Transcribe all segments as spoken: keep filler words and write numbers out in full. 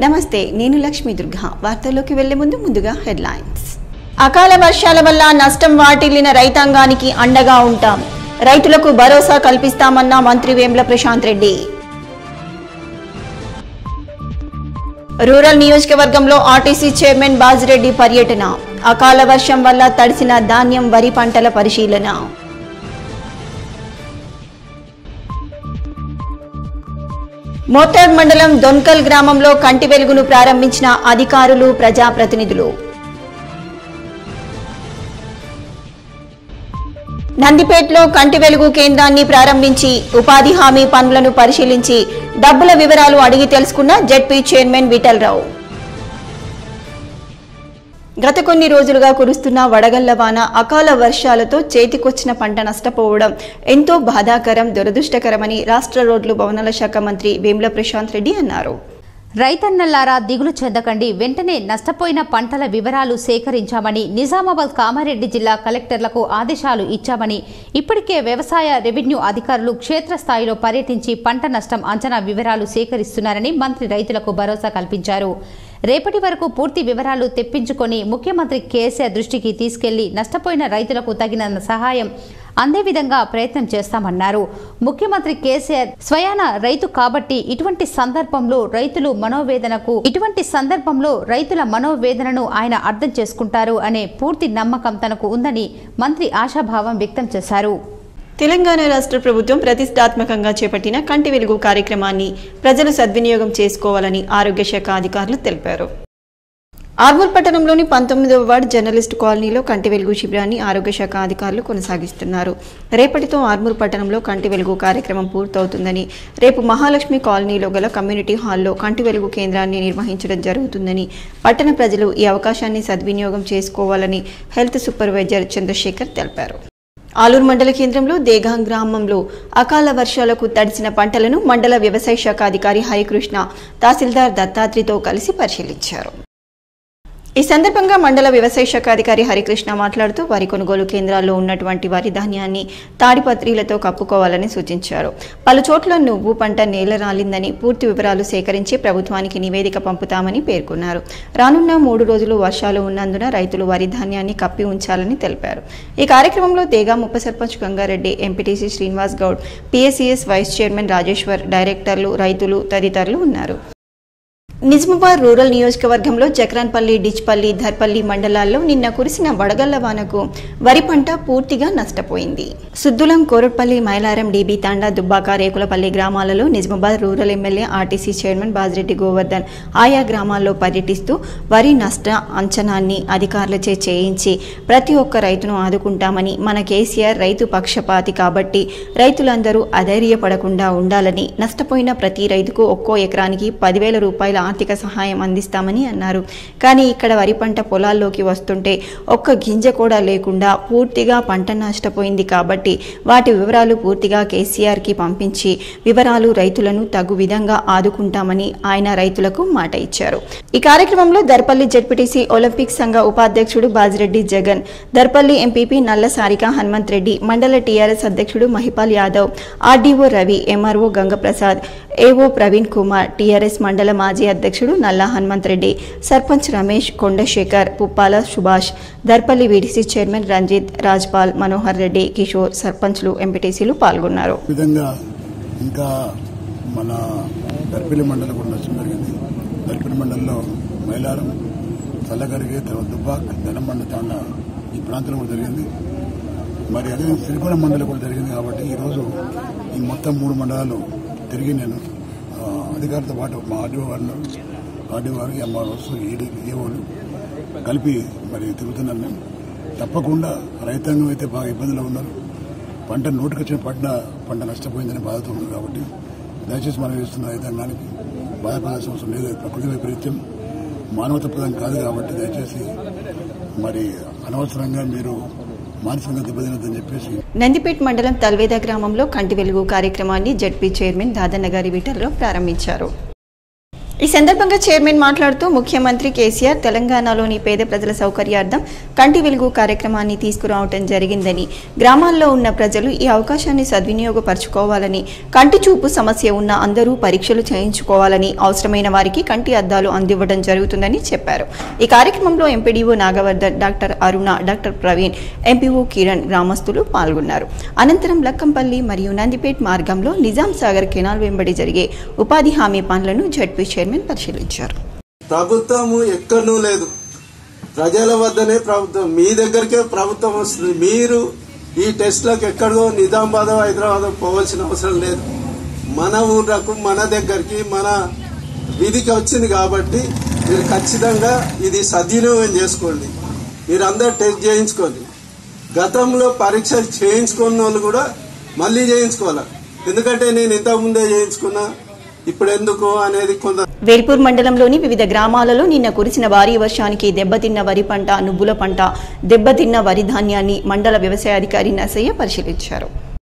నమస్తే, నేను లక్ష్మీ దుర్గా. వార్తల్లోకి వెళ్లే ముందు ముందుగా హెడ్లైన్స్. అకాల వర్షాల వల్ల నష్టం వాటిల్లిన రైతాంగానికి అండగా ఉంటాం, రైతులకు భరోసా కల్పిస్తామన్న మంత్రి వేముల ప్రశాంత్ రెడ్డి. రూరల్ నియోజకవర్గంలో ఆర్టీసీ చైర్మన్ బాజిరెడ్డి పర్యటన, అకాల వర్షం వల్ల తడిసిన ధాన్యం వరి పంటల పరిశీలన. మోతాడ్ మండలం దొన్కల్ గ్రామంలో కంటి వెలుగును ప్రారంభించిన అధికారులు, ప్రజాప్రతినిధులు. నందిపేటలో కంటి వెలుగు కేంద్రాన్ని ప్రారంభించి ఉపాధి హామీ పనులను పరిశీలించి డబ్బుల వివరాలు అడిగి తెలుసుకున్న జెడ్పీ చైర్మన్ విఠలరావు. గత కొన్ని రోజులుగా కురుస్తున్న వడగళ్ల వాన, అకాల వర్షాలతో చేతికొచ్చిన పంట నష్టపోవడం ఎంతో బాధాకరం, దురదృష్టకరమని రాష్ట్ర రోడ్లు భవనాల శాఖ మంత్రి వేముల ప్రశాంత్ రెడ్డి అన్నారు. రైతన్నలారా దిగులు చెందకండి, వెంటనే నష్టపోయిన పంటల వివరాలు సేకరించామని, నిజామాబాద్ కామారెడ్డి జిల్లా కలెక్టర్లకు ఆదేశాలు ఇచ్చామని, ఇప్పటికే వ్యవసాయ రెవెన్యూ అధికారులు క్షేత్రస్థాయిలో పర్యటించి పంట నష్టం అంచనా వివరాలు సేకరిస్తున్నారని మంత్రి రైతులకు భరోసా కల్పించారు. రేపటి వరకు పూర్తి వివరాలు తెప్పించుకొని ముఖ్యమంత్రి కేసీఆర్ దృష్టికి తీసుకెళ్లి నష్టపోయిన రైతులకు తగిన సహాయం అందే విధంగా ప్రయత్నం చేస్తామన్నారు. ముఖ్యమంత్రి కేసీఆర్ స్వయాన రైతు కాబట్టి ఇటువంటి సందర్భంలో రైతులు మనోవేదనకు ఇటువంటి సందర్భంలో రైతుల మనోవేదనను ఆయన అర్థం చేసుకుంటారు అనే పూర్తి నమ్మకం తనకు ఉందని మంత్రి ఆశాభావం వ్యక్తం చేశారు. తెలంగాణ రాష్ట్ర ప్రభుత్వం ప్రతిష్టాత్మకంగా చేపట్టిన కంటి వెలుగు కార్యక్రమాన్ని ప్రజలు సద్వినియోగం చేసుకోవాలని ఆరోగ్య శాఖ అధికారులు తెలిపారు. ఆర్మూర్ పట్టణంలోని పంతొమ్మిదవ వార్డు జర్నలిస్టు కాలనీలో కంటి వెలుగు శిబిరాన్ని ఆరోగ్య శాఖ అధికారులు కొనసాగిస్తున్నారు. రేపటితో ఆర్మూర్ పట్టణంలో కంటి వెలుగు కార్యక్రమం పూర్తవుతుందని, రేపు మహాలక్ష్మి కాలనీలో గల కమ్యూనిటీ హాల్లో కంటి వెలుగు కేంద్రాన్ని నిర్వహించడం జరుగుతుందని, పట్టణ ప్రజలు ఈ అవకాశాన్ని సద్వినియోగం చేసుకోవాలని హెల్త్ సూపర్వైజర్ చంద్రశేఖర్ తెలిపారు. ఆలూరు మండల కేంద్రంలో దేగాం గ్రామంలో అకాల వర్షాలకు తడిసిన పంటలను మండల వ్యవసాయ శాఖ అధికారి హరికృష్ణ తహసీల్దార్ దత్తాత్రితో కలిసి పరిశీలించారు. ఈ సందర్భంగా మండల వ్యవసాయ శాఖ అధికారి హరికృష్ణ మాట్లాడుతూ వరి కొనుగోలు కేంద్రాల్లో ఉన్నటువంటి వరి ధాన్యాన్ని తాడిపత్రిలతో కప్పుకోవాలని సూచించారు. పలు చోట్ల నువ్వు పంట నేల రాలిందని, పూర్తి వివరాలు సేకరించి ప్రభుత్వానికి నివేదిక పంపుతామని పేర్కొన్నారు. రానున్న మూడు రోజులు వర్షాలు ఉన్నందున రైతులు వరి ధాన్యాన్ని కప్పి ఉంచాలని తెలిపారు. ఈ కార్యక్రమంలో దేగా ఉప sarpanch Gangareddy, MPTC Srinivas Goud, PSCS vice chairman Rajeshwar, డైరెక్టర్లు, రైతులు తదితరులు ఉన్నారు. నిజామాబాద్ రూరల్ నియోజకవర్గంలో జక్రాన్పల్లి, డిచ్పల్లి, ధర్పల్లి మండలాల్లో నిన్న కురిసిన వడగళ్ల వానకు వరి పంట పూర్తిగా నష్టపోయింది. సుద్దులం, కోరట్పల్లి, మైలారం, డీబీ తాండా, దుబ్బాక, రేకులపల్లి గ్రామాలలో Nizamabad rural MLA RTC chairman Bajireddy Govardhan ఆయా గ్రామాల్లో పర్యటిస్తూ వరి నష్ట అంచనాన్ని అధికారులచే చేయించి ప్రతి ఒక్క రైతును ఆదుకుంటామని, మన కేసీఆర్ రైతు పక్షపాతి కాబట్టి రైతులందరూ అధైర్యపడకుండా ఉండాలని, నష్టపోయిన ప్రతి రైతుకు ఒక్కో ఎకరానికి పదివేల రూపాయల ఆర్థిక సహాయం అందిస్తామని అన్నారు. కానీ ఇక్కడ వరి పంట పొలాల్లోకి వస్తుంటే ఒక్క గింజ కూడా లేకుండా పూర్తిగా పంట నష్టపోయింది కాబట్టి వాటి వివరాలు పూర్తిగా కేసీఆర్ కి పంపించి వివరాలు రైతులను తగు విధంగా ఆదుకుంటామని ఆయన రైతులకు మాట ఇచ్చారు. ఈ కార్యక్రమంలో దర్పల్లి జెడ్పీటీసీ ఒలింపిక్ సంఘ ఉపాధ్యక్షుడు బాజిరెడ్డి జగన్, దర్పల్లి ఎంపీపీ నల్ల సారిక హనుమంత్ రెడ్డి, మండల టీఆర్ఎస్ అధ్యక్షుడు Mahipal Yadav, RDO Ravi, MRO Gangaprasad, AO Praveen Kumar, TRS మండల మాజీ అధ్యక్షుడు నల్లా హనుమంత్ రెడ్డి, సర్పంచ్ రమేష్, కొండశేఖర్, పుప్పాల సుభాష్, దర్పల్లి వీడీసీ చైర్మన్ రంజిత్, రాజ్పాల్, మనోహర్ రెడ్డి, కిషోర్, సర్పంచ్లు, ఎంపీటీసీలు పాల్గొన్నారు. ఇంకా మన దర్పల్లి మండలం కూడా నష్టం జరిగింది. దర్పల్లి మండలంలో మైలారం, చల్లగరిగే, దుబ్బాక్, ధనమండ తాండా ఈ ప్రాంతంలో కూడా జరిగింది. మరి అదే శ్రీకాకుళం మండలం కూడా జరిగింది. కాబట్టి ఈరోజు ఈ మొత్తం మూడు మండలాలు తిరిగి నేను అధికారులతో పాటు మా ఆర్డీఓ గారు, ఆర్డీఓ గారు, ఎంఆర్ఓస్, ఈడీ, ఏఓలు కలిపి మరి తిరుగుతున్నాను. మేము తప్పకుండా రైతాంగం అయితే బాగా ఇబ్బందులు ఉన్నారు. పంట నోటికొచ్చిన పంట పంట నష్టపోయిందని బాధతో ఉంది. కాబట్టి దయచేసి మనం చేస్తున్న రైతాంగానికి బాధపడాల్సిన అవసరం లేదు. ప్రకృతి వైపరీత్యం మానవత ప్రదం కాదు. కాబట్టి దయచేసి మరి అనవసరంగా మీరు మానసికంగా దెబ్బతినొద్దని చెప్పేసి నందిపేట్ మండలం తల్వేద గ్రామంలో కంటి వెలుగు కార్యక్రమాన్ని జెడ్పీ చైర్మన్ దాదన్నగారి విఠలరావు ప్రారంభించారు. ఈ సందర్భంగా చైర్మన్ మాట్లాడుతూ ముఖ్యమంత్రి కేసీఆర్ తెలంగాణలోని పేద ప్రజల సౌకర్యార్థం కంటి వెలుగు కార్యక్రమాన్ని తీసుకురావడం జరిగిందని, గ్రామాల్లో ఉన్న ప్రజలు ఈ అవకాశాన్ని సద్వినియోగపరచుకోవాలని, కంటి చూపు సమస్య ఉన్న అందరూ పరీక్షలు చేయించుకోవాలని, అవసరమైన వారికి కంటి అద్దాలు అందివ్వడం జరుగుతుందని చెప్పారు. ఈ కార్యక్రమంలో MPDO Nagavardhan, doctor Aruna, doctor Praveen, MPO Kiran, గ్రామస్తులు పాల్గొన్నారు. అనంతరం లక్కంపల్లి మరియు నందిపేట్ మార్గంలో నిజాం సాగర్ కెనాల్ వెంబడి జరిగే ఉపాధి హామీ పనులను జడ్పీ చైర్మన్ పరిశీలించారు. ప్రభుత్వము ఎక్కడనూ లేదు, ప్రజల వద్దనే ప్రభుత్వం, మీ దగ్గరికే ప్రభుత్వం వస్తుంది. మీరు ఈ టెస్ట్లకు ఎక్కడో నిజామాబాద్ హైదరాబాద్ పోవాల్సిన అవసరం లేదు. మన ఊర్లకు మన దగ్గరికి మన విధికి వచ్చింది కాబట్టి మీరు ఖచ్చితంగా ఇది సద్వినియోగం చేసుకోండి. మీరందరూ టెస్ట్ చేయించుకోండి. గతంలో పరీక్షలు చేయించుకున్న వాళ్ళు కూడా మళ్ళీ చేయించుకోవాలి. ఎందుకంటే నేను ఇంతకుముందే చేయించుకున్నా, ఇప్పుడు ఎందుకు అనేది కొంత. వేల్పూర్ మండలంలోని వివిధ గ్రామాలలో నిన్న కురిసిన భారీ వర్షానికి దెబ్బతిన్న వరి పంట, నువ్వుల పంట, దెబ్బతిన్న వరి ధాన్యాన్ని మండల వ్యవసాయాధికారి నర్సయ్య పరిశీలించారు.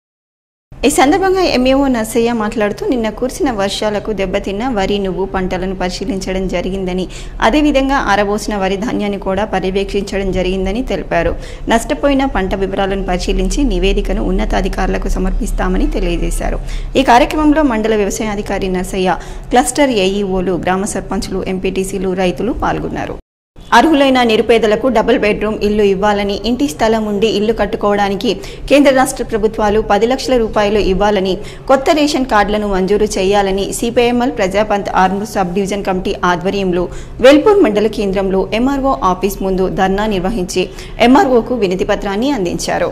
ఈ సందర్భంగా ఎంఏఓ నర్సయ్య మాట్లాడుతూ నిన్న కురిసిన వర్షాలకు దెబ్బతిన్న వరి, నువ్వు పంటలను పరిశీలించడం జరిగిందని, అదేవిధంగా ఆరబోసిన వరి ధాన్యాన్ని కూడా పర్యవేక్షించడం జరిగిందని తెలిపారు. నష్టపోయిన పంట వివరాలను పరిశీలించి నివేదికను ఉన్నతాధికారులకు సమర్పిస్తామని తెలియజేశారు. ఈ కార్యక్రమంలో మండల వ్యవసాయాధికారి నర్సయ్య, క్లస్టర్ ఏఈఓలు, గ్రామ సర్పంచులు, ఎంపీటీసీలు, రైతులు పాల్గొన్నారు. అర్హులైన నిరుపేదలకు డబుల్ బెడ్రూమ్ ఇల్లు ఇవ్వాలని, ఇంటి స్థలం ఉండి ఇల్లు కట్టుకోవడానికి కేంద్ర రాష్ట్ర ప్రభుత్వాలు పది లక్షల రూపాయలు ఇవ్వాలని, కొత్త రేషన్ కార్డులను మంజూరు చేయాలని CPIML Prajapanth Armoor sub division committee ఆధ్వర్యంలో వేల్పూర్ మండల కేంద్రంలో ఎంఆర్ఓ ఆఫీస్ ముందు ధర్నా నిర్వహించి ఎంఆర్ఓకు వినతి పత్రాన్ని అందించారు.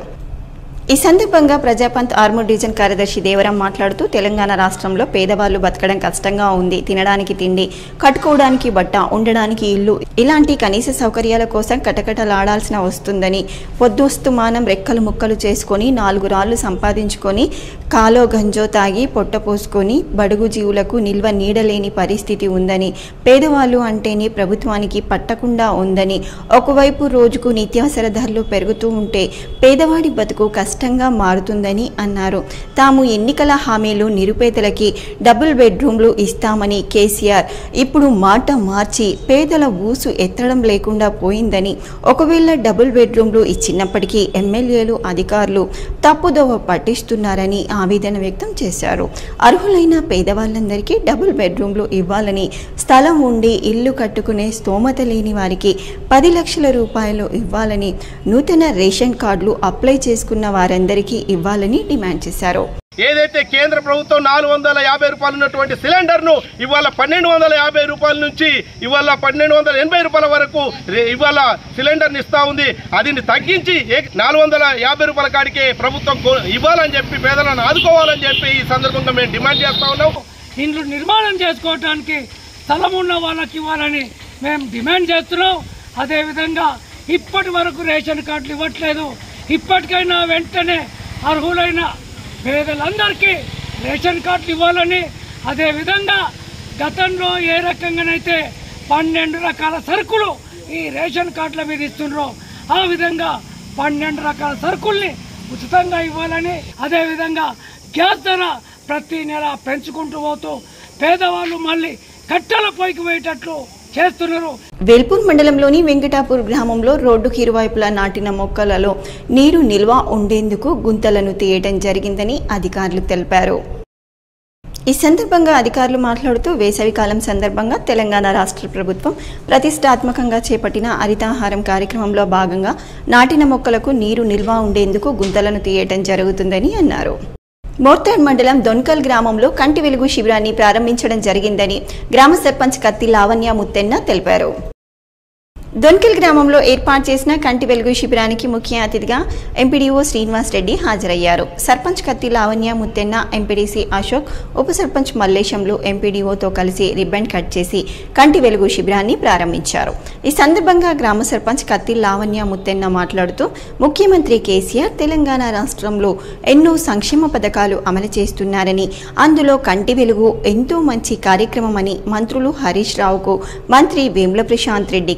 ఈ సందర్భంగా ప్రజాపంత్ ఆర్మూర్ డివిజన్ కార్యదర్శి దేవరం మాట్లాడుతూ తెలంగాణ రాష్ట్రంలో పేదవాళ్లు బతకడం కష్టంగా ఉంది. తినడానికి తిండి, కట్టుకోవడానికి బట్ట, ఉండడానికి ఇల్లు, ఇలాంటి కనీస సౌకర్యాల కోసం కటకటలాడాల్సిన వస్తుందని, పొద్దుస్తుమానం రెక్కలు ముక్కలు చేసుకొని నాలుగు రాళ్లు సంపాదించుకొని కాలో గంజో తాగి పొట్ట పోసుకొని బడుగు జీవులకు నిల్వ నీడలేని పరిస్థితి ఉందని, పేదవాళ్ళు అంటేనే ప్రభుత్వానికి పట్టకుండా ఉందని, ఒకవైపు రోజుకు నిత్యావసర ధరలు పెరుగుతూ ఉంటే పేదవాడి బతుకు కష్టంగా మారుతుందని అన్నారు. తాము ఎన్నికల హామీలు నిరుపేదలకి డబుల్ బెడ్రూమ్లు ఇస్తామని కేసీఆర్ ఇప్పుడు మాట మార్చి పేదల ఊసు ఎత్తడం లేకుండా పోయిందని, ఒకవేళ డబుల్ బెడ్రూమ్లు ఇచ్చినప్పటికీ ఎమ్మెల్యేలు, అధికారులు తప్పుదోవ పట్టిస్తున్నారని ఆవేదన వ్యక్తం చేశారు. అర్హులైన పేదవాళ్ళందరికీ డబుల్ బెడ్రూమ్లు ఇవ్వాలని, స్థలం ఉండి ఇల్లు కట్టుకునే స్తోమత లేని వారికి పది లక్షల రూపాయలు ఇవ్వాలని, నూతన రేషన్ కార్డులు అప్లై చేసుకున్న వారందరికీ ఇవ్వాలని డిమాండ్ చేశారు. ఏదైతే కేంద్ర ప్రభుత్వం నాలుగు వందల యాభై రూపాయలు ఉన్నటువంటి సిలిండర్ను ఇవాళ పన్నెండు వందల యాభై రూపాయల నుంచి ఇవాళ పన్నెండు వందల ఎనభై రూపాయల వరకు ఇవాళ సిలిండర్ని ఇస్తా ఉంది. అది తగ్గించి నాలుగు వందల యాభై రూపాయల కాడికే ప్రభుత్వం ఇవ్వాలని చెప్పి పేదలను ఆదుకోవాలని చెప్పి ఈ సందర్భంగా మేము డిమాండ్ చేస్తా ఉన్నాం. ఇండ్లు నిర్మాణం చేసుకోవడానికి స్థలం ఉన్న వాళ్ళకి ఇవ్వాలని మేము డిమాండ్ చేస్తున్నాం. అదేవిధంగా ఇప్పటి వరకు రేషన్ కార్డులు ఇవ్వట్లేదు. ఇప్పటికైనా వెంటనే అర్హులైన పేదలందరికీ రేషన్ కార్డులు ఇవ్వాలని, అదేవిధంగా గతంలో ఏ రకంగానైతే పన్నెండు రకాల సరుకులు ఈ రేషన్ కార్డుల మీద ఇస్తున్నారో ఆ విధంగా పన్నెండు రకాల సరుకుల్ని ఉచితంగా ఇవ్వాలని, అదేవిధంగా గ్యాస్ ధర ప్రతి నెల పెంచుకుంటూ పోతూ పేదవాళ్ళు మళ్ళీ కట్టెల పొయ్యికి పోయేటట్లు చేస్తున్నారు. వేల్పూర్ మండలంలోని వెంకటాపూర్ గ్రామంలో రోడ్డుకి ఇరువైపులా నాటిన మొక్కలలో నీరు నిల్వ ఉండేందుకు గుంతలను తీయడం జరిగిందని అధికారులు తెలిపారు. ఈ సందర్భంగా అధికారులు మాట్లాడుతూ వేసవికాలం సందర్భంగా తెలంగాణ రాష్ట్ర ప్రభుత్వం ప్రతిష్టాత్మకంగా చేపట్టిన హరితాహారం కార్యక్రమంలో భాగంగా నాటిన మొక్కలకు నీరు నిల్వ ఉండేందుకు గుంతలను తీయడం జరుగుతుందని అన్నారు. మోర్తాడ్ మండలం దొన్కల్ గ్రామంలో కంటి వెలుగు శిబిరాన్ని ప్రారంభించడం జరిగిందని గ్రామ సర్పంచ్ కత్తి లావణ్య ముత్తెన్న తెలిపారు. దొన్కల్ గ్రామంలో ఏర్పాటు చేసిన కంటి వెలుగు శిబిరానికి ముఖ్య అతిథిగా ఎంపీడీఓ శ్రీనివాస్ రెడ్డి హాజరయ్యారు. సర్పంచ్ కత్తి లావణ్య ముత్తెన్న, ఎంపీడీసీ అశోక్, ఉప సర్పంచ్ మల్లేశంలు ఎంపీడీఓతో కలిసి రిబ్బన్ కట్ చేసి కంటి వెలుగు శిబిరాన్ని ప్రారంభించారు. ఈ సందర్భంగా గ్రామ సర్పంచ్ కత్తి లావణ్య ముత్తెన్న మాట్లాడుతూ ముఖ్యమంత్రి కేసీఆర్ తెలంగాణ రాష్ట్రంలో ఎన్నో సంక్షేమ పథకాలు అమలు చేస్తున్నారని, అందులో కంటి వెలుగు ఎంతో మంచి కార్యక్రమమని, మంత్రులు హరీష్ రావుకు, మంత్రి వేముల ప్రశాంత్ రెడ్డికి ప్రత్యేక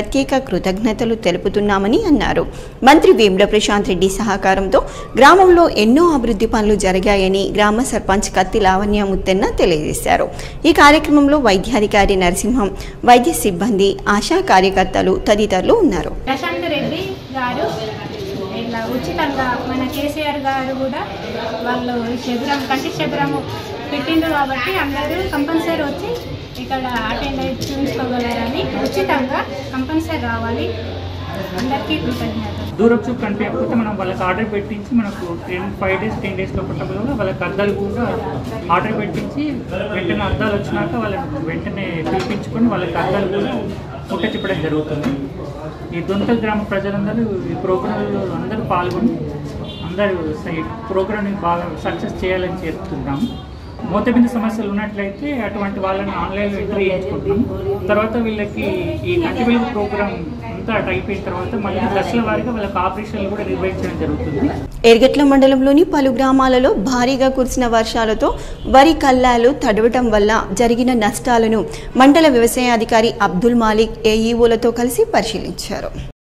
ప్రత్యేక కృతజ్ఞతలు తెలుపుతున్నామని అన్నారు. మంత్రి వేముల ప్రశాంత్ రెడ్డి సహకారంతో గ్రామంలో ఎన్నో అభివృద్ధి పనులు జరిగాయని గ్రామ సర్పంచ్ కత్తి లావణ్య ముత్తెన్న తెలియజేశారు. ఈ కార్యక్రమంలో వైద్యాధికారి నరసింహం, వైద్య సిబ్బంది, ఆశా కార్యకర్తలు తదితరులు ఉన్నారు. ప్రశాంత్ రెడ్డి గారు ఇట్లా ఉచితంగా మన కేసీఆర్ గారు కూడా వాళ్ళు శిబిరం కంటి శిబిరం పెట్టిండ్రు కాబట్టి అందరూ కంపల్సరీ వచ్చి ఇక్కడ అటెండ్ అయ్యి చూసుకోగలరని ఉచితంగా కంపల్సరీ రావాలి. అందరికీ కృతజ్ఞతలు. దూరపు చూపు కనిపించకపోతే మనం వాళ్ళకి ఆర్డర్ పెట్టించి మనకు ten five days ten days లోపల కూడా వాళ్ళకి అద్దాలు కూడా ఆర్డర్ పెట్టించి వెంటనే అద్దాలు వచ్చినాక వాళ్ళని వెంటనే పిలిపించుకొని వాళ్ళకి అద్దాలు కూడా ముట్ట చెప్పడం జరుగుతుంది. ఈ దొంత గ్రామ ప్రజలందరూ ఈ ప్రోగ్రాంలో అందరూ పాల్గొని అందరూ ఈ ప్రోగ్రామ్ని బాగా సక్సెస్ చేయాలని చెప్తున్నాము. మోతబిందు సమస్యలు ఉన్నట్లయితే అటువంటి వాళ్ళని ఆన్లైన్లో ఎంట్రీ చేయించుకుంటున్నాం. తర్వాత వీళ్ళకి ఈ కంటి వెలుగు ప్రోగ్రామ్ అంతా అయిపోయిన తర్వాత మళ్ళీ దశల వారీగా వాళ్ళకి ఆపరేషన్లు కూడా నిర్వహించడం జరుగుతుంది. ఎర్గట్ల మండలంలోని పలు గ్రామాలలో భారీగా కురిసిన వర్షాలతో వరి కల్లాలు తడవటం వల్ల జరిగిన నష్టాలను మండల వ్యవసాయాధికారి అబ్దుల్ మాలిక్ ఏఈఓలతో కలిసి పరిశీలించారు.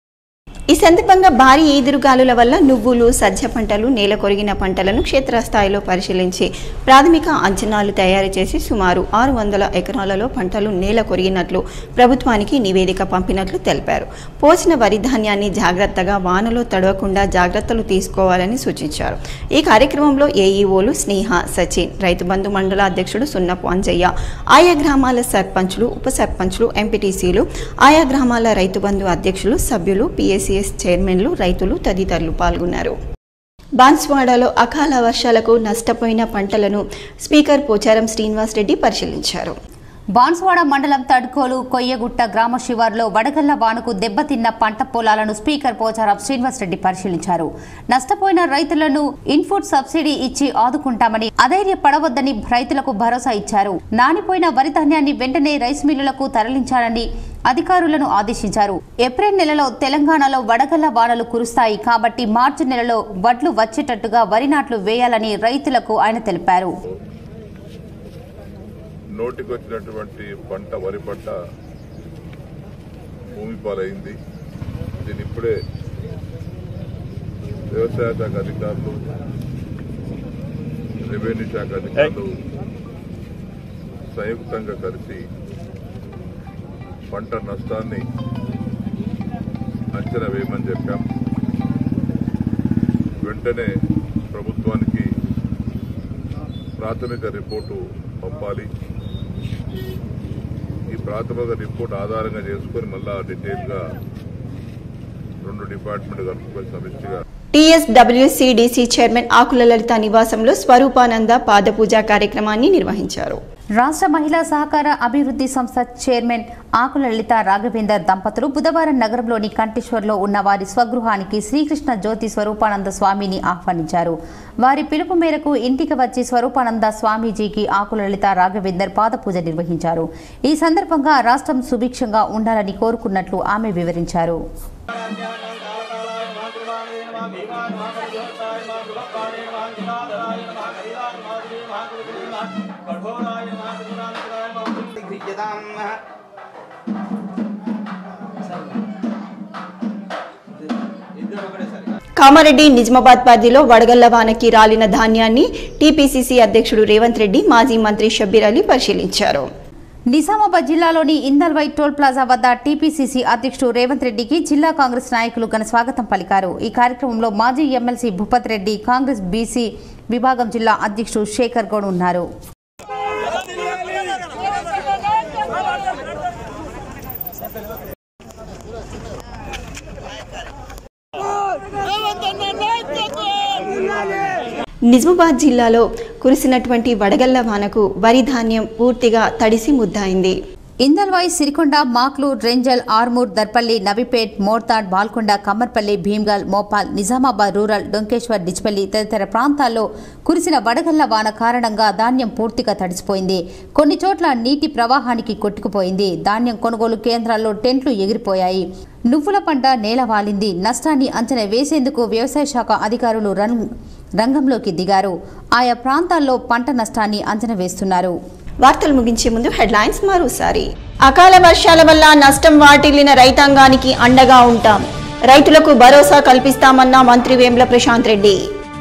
ఈ సందర్భంగా భారీ ఈదురుగాలుల వల్ల నువ్వులు, సజ్జ పంటలు, నేల కొరిగిన పంటలను క్షేత్రస్థాయిలో పరిశీలించి ప్రాథమిక అంచనాలు తయారు చేసి సుమారు ఆరు వందల ఎకరాలలో పంటలు నేల కొరిగినట్లు ప్రభుత్వానికి నివేదిక పంపినట్లు తెలిపారు. పోసిన వరి ధాన్యాన్ని జాగ్రత్తగా వానలో తడవకుండా జాగ్రత్తలు తీసుకోవాలని సూచించారు. ఈ కార్యక్రమంలో ఏఈఓలు స్నేహ, సచిన్, రైతు బంధు మండల అధ్యక్షుడు సున్నపు అంజయ్య, ఆయా గ్రామాల సర్పంచ్లు, ఉప సర్పంచ్లు, ఎంపీటీసీలు, ఆయా గ్రామాల రైతు బంధు అధ్యక్షులు, సభ్యులు, పిఎస్సి చైర్మన్లు, రైతులు తదితరులు పాల్గొన్నారు. బాన్స్వాడలో అకాల వర్షాలకు నష్టపోయిన పంటలను స్పీకర్ పోచారం శ్రీనివాస్ రెడ్డి పరిశీలించారు. బాన్స్వాడ మండలం తడ్కోలు కొయ్యగుట్ట గ్రామ శివారులో వడగళ్ల వానకు దెబ్బతిన్న పంట పొలాలను స్పీకర్ పోచారం శ్రీనివాస్ రెడ్డి పరిశీలించారు. నష్టపోయిన రైతులను ఇన్పుట్ సబ్సిడీ ఇచ్చి ఆదుకుంటామని, అధైర్యపడవద్దని రైతులకు భరోసా ఇచ్చారు. నానిపోయిన వరి ధాన్యాన్ని వెంటనే రైస్ మిల్లులకు తరలించాలని అధికారులను ఆదేశించారు. ఏప్రిల్ నెలలో తెలంగాణలో వడగళ్ల వానలు కురుస్తాయి కాబట్టి మార్చి నెలలో వడ్లు వచ్చేటట్టుగా వరి నాట్లు వేయాలని రైతులకు ఆయన తెలిపారు. నోటికి వచ్చినటువంటి పంట వరి పంట భూమి పాలైంది. దీని ఇప్పుడే వ్యవసాయ శాఖ అధికారులు, రెవెన్యూ శాఖ అధికారులు సంయుక్తంగా కలిసి పంట నష్టాన్ని అంచనా వేయమని చెప్పాం. వెంటనే ప్రభుత్వానికి ప్రాథమిక రిపోర్టు పంపాలి. ఈ ప్రాథమిక రిపోర్ట్ ఆధారంగా చేసుకుని మళ్ళా డీటెయిల్ గా రెండు డిపార్ట్మెంట్ కలుపుకొని సమిష్టిగా టీఎస్డబ్ల్యూసీడీసీ చైర్మన్ ఆకుల లలిత నివాసంలో స్వరూపానంద పాదపూజ కార్యక్రమాన్ని నిర్వహించారు. రాష్ట్ర మహిళా సహకార అభివృద్ధి సంస్థ చైర్మన్ ఆకుల లలిత రాఘవేందర్ దంపతులు బుధవారం నగరంలోని కంటేశ్వర్లో ఉన్న వారి స్వగృహానికి శ్రీకృష్ణ జ్యోతి స్వరూపానంద స్వామిని ఆహ్వానించారు. వారి పిలుపు మేరకు ఇంటికి వచ్చి స్వరూపానంద స్వామీజీకి ఆకుల లలిత రాఘవేందర్ పాదపూజ నిర్వహించారు. ఈ సందర్భంగా రాష్ట్రం సుభిక్షంగా ఉండాలని కోరుకున్నట్లు ఆమె వివరించారు. కామారెడ్డి నిజామాబాద్ పరిధిలో వడగళ్ల వానకి రాలిన ధాన్యాన్ని టీపీసీసీ అధ్యక్షుడు రేవంత్ రెడ్డి, మాజీ మంత్రి షబ్బీర్ అలీ పరిశీలించారు. నిజామాబాద్ జిల్లాలోని ఇందల్వై టోల్ ప్లాజా వద్ద టీపీసీసీ అధ్యక్షుడు రేవంత్ రెడ్డికి జిల్లా కాంగ్రెస్ నాయకులు ఘన స్వాగతం పలికారు. ఈ కార్యక్రమంలో మాజీ ఎమ్మెల్సీ భూపత్ రెడ్డి, కాంగ్రెస్ బీసీ విభాగం జిల్లా అధ్యక్షుడు శేఖర్ గౌడ్ ఉన్నారు. నిజామాబాద్ జిల్లాలో కురిసినటువంటి వడగళ్ల వానకు వరి ధాన్యం పూర్తిగా తడిసి ముద్దాయింది. ఇందల్వాయి, సిరికొండ, మాక్లు, రెంజల్, ఆర్మూర్, దర్పల్లి, నవిపేట్, మోర్తాడ్, బాల్కొండ, కమ్మర్పల్లి, భీమ్గల్, మోపాల్, నిజామాబాద్ రూరల్, డొంకేశ్వర్, డిచ్పల్లి తదితర ప్రాంతాల్లో కురిసిన వడగళ్ల వాన కారణంగా ధాన్యం పూర్తిగా తడిసిపోయింది. కొన్ని చోట్ల నీటి ప్రవాహానికి కొట్టుకుపోయింది. ధాన్యం కొనుగోలు కేంద్రాల్లో టెంట్లు ఎగిరిపోయాయి. నువ్వుల పంట నేలవాలింది. నష్టాన్ని అంచనా వేసేందుకు వ్యవసాయ శాఖ అధికారులు రంగంలోకి దిగారు. ఆయా ప్రాంతాల్లో పంట నష్టాన్ని అంచనా వేస్తున్నారు. వార్తలు ముగించే ముందు హెడ్లైన్స్ మరోసారి. అకాల వర్షాల వల్ల నష్టం వాటిల్లిన రైతాంగానికి అండగా ఉంటాం, రైతులకు భరోసా కల్పిస్తామన్న మంత్రి వేముల ప్రశాంత్ రెడ్డి.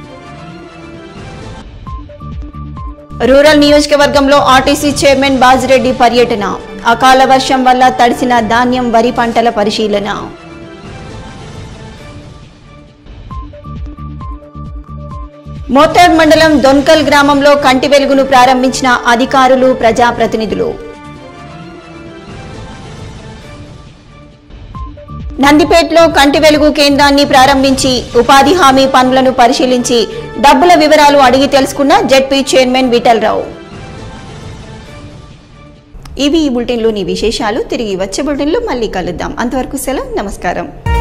రూరల్ నియోజకవర్గంలో ఆర్టీసీ చైర్మన్ బాజిరెడ్డి పర్యటన, అకాల వర్షం వల్ల తడిసిన ధాన్యం వరి పంటల పరిశీలన. మోతాడ్ మండలం దొన్కల్ గ్రామంలో కంటి వెలుగును ప్రారంభించిన అధికారులు, ప్రజాప్రతినిధులు. నందిపేటలో కంటి వెలుగు కేంద్రాన్ని ప్రారంభించి ఉపాధి హామీ పనులను పరిశీలించి డబ్బుల వివరాలు అడిగి తెలుసుకున్న జెడ్పీ చైర్మన్ విఠలరావు. ఇవి ఈ బులెటిన్లోని విశేషాలు. తిరిగి వచ్చే బులెటిన్లో మళ్ళీ కలుద్దాం. అంతవరకు సెలవు, నమస్కారం.